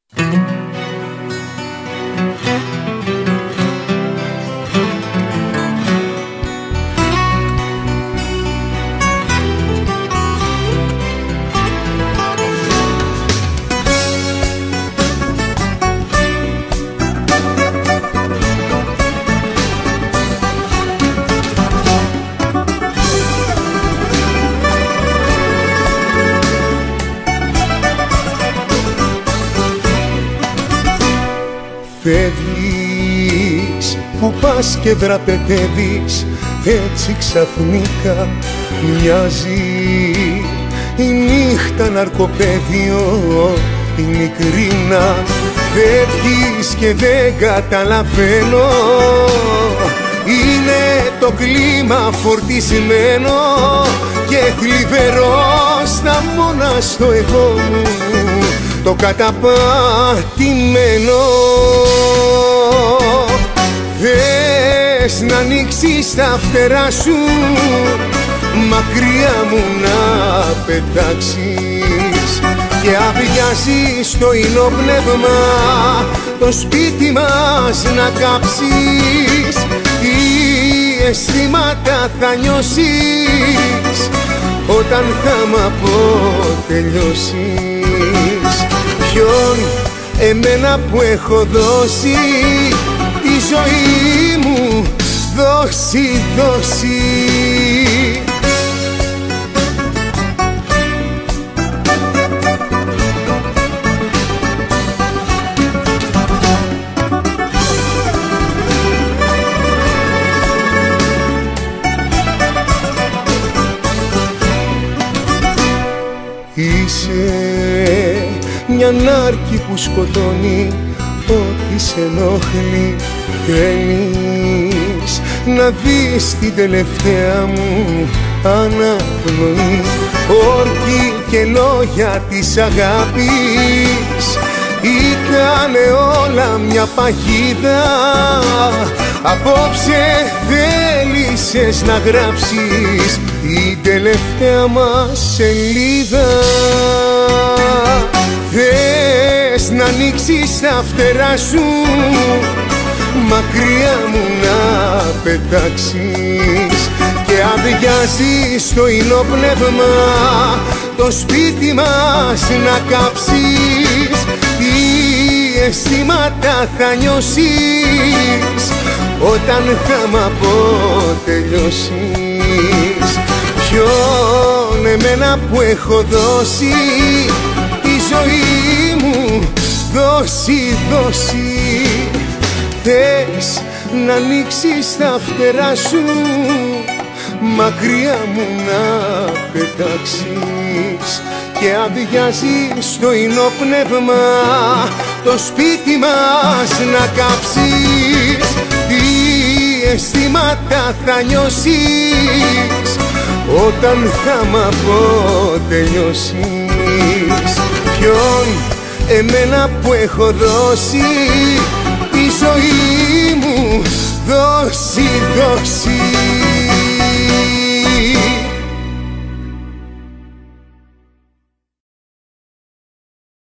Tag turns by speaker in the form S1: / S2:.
S1: Φεύγεις, που πας και δραπετεύεις έτσι ξαφνικά. Μοιάζει η νύχτα ναρκοπαίδιο, η μικρήνα. Φεύγεις και δεν καταλαβαίνω, είναι το κλίμα φορτισμένο και θλιβερό στα μόνα στο εγώ μου το καταπατημένο. Θες να ανοίξεις τα φτερά σου, μακριά μου να πετάξεις και αδειάζεις το υνοπνεύμα το σπίτι μας να κάψεις. Τι αισθήματα θα νιώσεις όταν θα μ' αποτελειώσεις? Ποιον, εμένα που έχω δώσει τη ζωή μου, δώσει, δώσει. Είσαι μια νάρκη που σκοτώνει ό,τι σε ενοχλεί. Θέλεις να δεις την τελευταία μου αναπνοή. Όρκοι και λόγια της αγάπης ήτανε όλα μια παγίδα. Απόψε θέλησες να γράψεις την τελευταία μας σελίδα. Θες να ανοίξεις τα φτερά σου, μακριά μου να πετάξεις και αδειάζεις το υνοπνεύμα το σπίτι μας να κάψεις. Τι αισθήματα θα νιώσεις όταν θα μ' αποτελειώσεις? Ποιον, εμένα που έχω δώσει τη ζωή μου, δώσει, δώσει. Θες να ανοίξεις τα φτερά σου, μακριά μου να πετάξεις και αδειάζεις το υνοπνεύμα το σπίτι μας να κάψεις. Τι αισθήματα θα νιώσεις όταν θα μ' αποτελειώσεις? Ποιον, εμένα που έχω δώσει τη ζωή μου, δώσει, δώσει.